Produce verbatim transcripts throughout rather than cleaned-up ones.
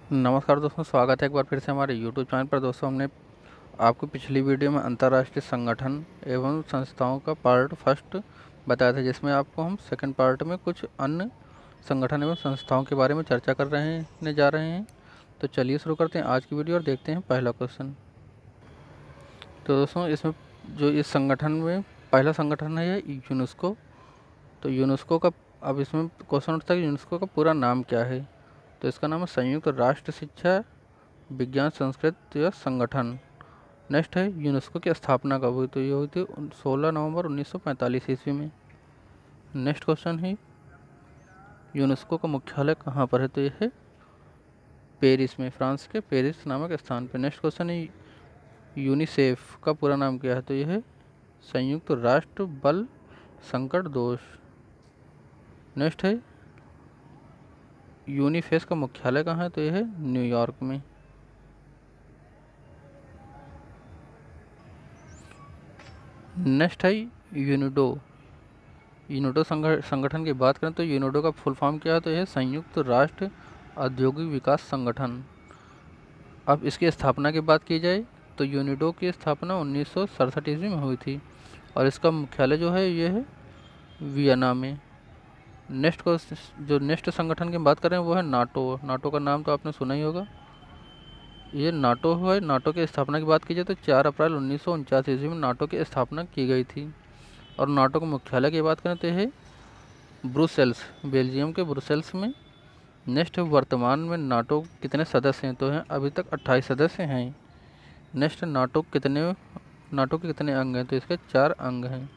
नमस्कार दोस्तों, स्वागत है एक बार फिर से हमारे यूट्यूब चैनल पर। दोस्तों, हमने आपको पिछली वीडियो में अंतर्राष्ट्रीय संगठन एवं संस्थाओं का पार्ट फर्स्ट बताया था, जिसमें आपको हम सेकंड पार्ट में कुछ अन्य संगठन एवं संस्थाओं के बारे में चर्चा कर रहे हैं जा रहे हैं। तो चलिए शुरू करते हैं आज की वीडियो और देखते हैं पहला क्वेश्चन। तो दोस्तों, इसमें जो इस संगठन में पहला संगठन है यूनेस्को। तो यूनेस्को का अब इसमें क्वेश्चन उठता है कि यूनेस्को का पूरा नाम क्या है। तो इसका नाम है संयुक्त राष्ट्र शिक्षा विज्ञान संस्कृति या संगठन। नेक्स्ट है यूनेस्को की स्थापना कब हुई। तो ये हुई थी सोलह नवंबर उन्नीस सौ पैंतालीस ईस्वी में। नेक्स्ट क्वेश्चन है यूनेस्को का मुख्यालय कहाँ पर है। तो ये है पेरिस में, फ्रांस के पेरिस नामक स्थान पर। नेक्स्ट क्वेश्चन है यूनिसेफ का पूरा नाम क्या है। तो यह है संयुक्त राष्ट्र बल संकट दोष। नेक्स्ट है यूनिफेस का मुख्यालय कहाँ है। तो यह है न्यूयॉर्क में। नेक्स्ट है यूनिडो। यूनिडो संगठन की बात करें तो यूनिडो का फुल फॉर्म क्या है। तो यह संयुक्त राष्ट्र औद्योगिक विकास संगठन। अब इसकी स्थापना की बात की जाए तो यूनिडो की स्थापना उन्नीस सौ सड़सठ ईस्वी में हुई थी और इसका मुख्यालय जो है ये है वियना में। नेक्स्ट को जो नेक्स्ट संगठन की बात करें वो है नाटो। नाटो का नाम तो आपने सुना ही होगा। ये नाटो है। नाटो की स्थापना की बात की जाए तो चार अप्रैल उन्नीस सौ उनचास ईस्वी में नाटो की स्थापना की गई थी। और नाटो के मुख्यालय की बात करें तो है ब्रुसेल्स, बेल्जियम के ब्रुसेल्स में। नेक्स्ट वर्तमान में नाटो कितने सदस्य हैं। तो हैं अभी तक अट्ठाईस सदस्य हैं। नेक्स्ट नाटो कितने नाटो के कितने अंग हैं। तो इसके चार अंग हैं।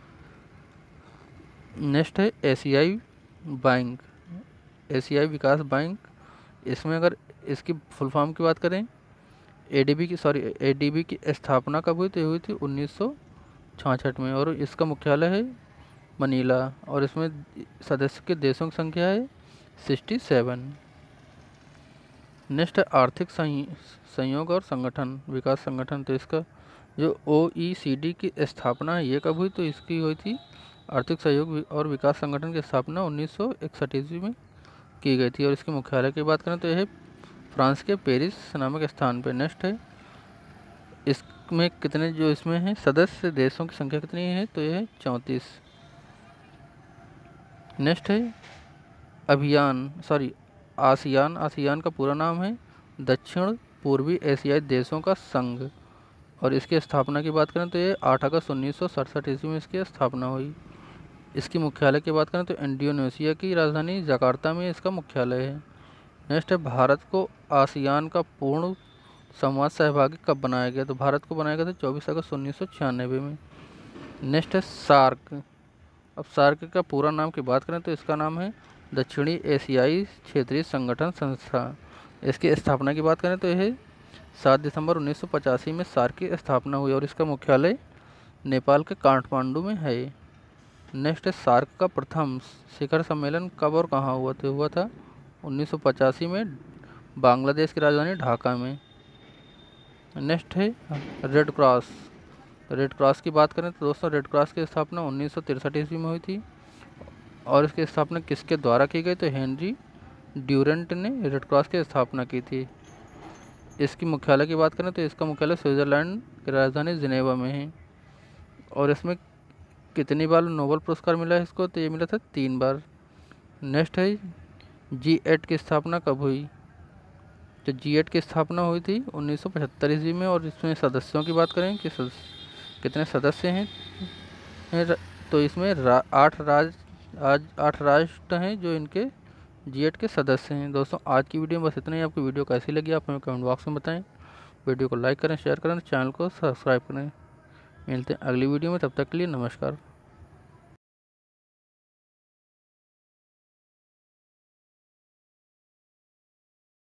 नेक्स्ट है एशियाई बैंक, एशियाई विकास बैंक। इसमें अगर इसकी फुल फॉर्म की बात करें एडीबी की सॉरी एडीबी की स्थापना कब हुई। तो हुई थी उन्नीस सौ छियासठ में और इसका मुख्यालय है मनीला और इसमें सदस्य के देशों की संख्या है सड़सठ। नेक्स्ट है आर्थिक संयोग और संगठन विकास संगठन। तो इसका जो ओईसीडी की स्थापना है ये कब हुई। तो इसकी हुई थी आर्थिक सहयोग और विकास संगठन की स्थापना उन्नीस सौ इकसठ ईस्वी में की गई थी और इसके मुख्यालय की बात करें तो यह फ्रांस के पेरिस नामक स्थान पर। नेक्स्ट है इसमें कितने जो इसमें है सदस्य देशों की संख्या कितनी है। तो यह है चौंतीस। नेक्स्ट है अभियान सॉरी आसियान। आसियान का पूरा नाम है दक्षिण पूर्वी एशियाई देशों का संघ और इसकी स्थापना की बात करें तो ये आठ अगस्त उन्नीस सौ सड़सठ ईस्वी में इसकी स्थापना हुई। इसकी मुख्यालय की बात करें तो इंडोनेशिया की राजधानी जकार्ता में इसका मुख्यालय है। नेक्स्ट है भारत को आसियान का पूर्ण संवाद सहभागी कब बनाया गया। तो भारत को बनाया गया था चौबीस अगस्त उन्नीस सौ छियानवे में। नेक्स्ट है सार्क। अब सार्क का पूरा नाम की बात करें तो इसका नाम है दक्षिणी एशियाई क्षेत्रीय संगठन संस्था। इसकी स्थापना की बात करें तो यह सात दिसंबर उन्नीस सौ पचासी में सार्क की स्थापना हुई और इसका मुख्यालय नेपाल के काठमांडू में है। नेक्स्ट है सार्क का प्रथम शिखर सम्मेलन कब और कहाँ हुआ। तो हुआ था उन्नीस सौ पचासी में बांग्लादेश की राजधानी ढाका में। नेक्स्ट है रेड क्रॉस। रेड क्रॉस की बात करें तो दोस्तों रेड क्रॉस की स्थापना उन्नीस सौ तिरसठ ईस्वी में हुई थी और इसकी स्थापना किसके द्वारा की गई। तो हेनरी ड्यूरेंट ने रेड क्रॉस की स्थापना की थी। इसकी मुख्यालय की बात करें तो इसका मुख्यालय स्विट्ज़रलैंड की राजधानी जिनेवा में है और इसमें कितनी बार नोबेल पुरस्कार मिला है इसको। तो ये मिला था तीन बार। नेक्स्ट है जी एट की स्थापना कब हुई। तो जी एट की स्थापना हुई थी उन्नीस सौ पचहत्तर ईस्वी में और इसमें सदस्यों की बात करें कि सदस्य कितने सदस्य हैं। तो इसमें आठ राज आज आठ राष्ट्र हैं जो इनके जी एट के सदस्य हैं। दोस्तों, आज की वीडियो में बस इतना ही। आपको वीडियो कैसी लगी आप हमें कमेंट बॉक्स में बताएं। वीडियो को लाइक करें, शेयर करें, चैनल को सब्सक्राइब करें। मिलते हैं अगली वीडियो में, तब तक के लिए नमस्कार।